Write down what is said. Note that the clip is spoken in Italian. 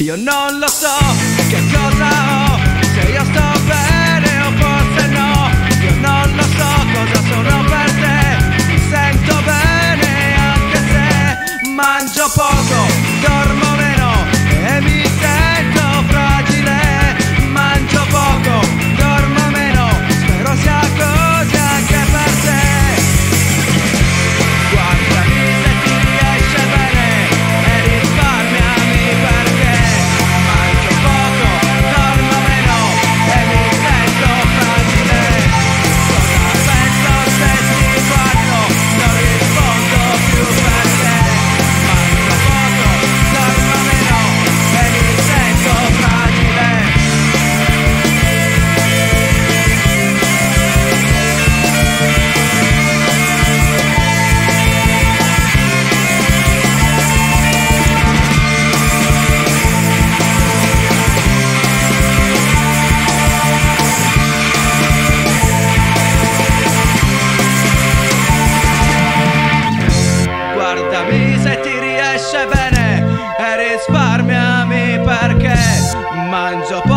Io non lo so che cosa ho, se io sto bene o forse no. Io non lo so cosa sono per te, mi sento bene anche se mangio poco, dormo meno e mi sento fragile. Mangio poco, dormo meno, spero sia così anche per te. Guardami se ti riesce bene e risparmiami perché mangio poco, dormo meno e mi sento fragile. Cosa penso se ti guardo, non rispondo più per te. Mangio poco, dormo meno e mi sento fragile. Guardami se ti riesce bene e risparmiami perché mangio poco.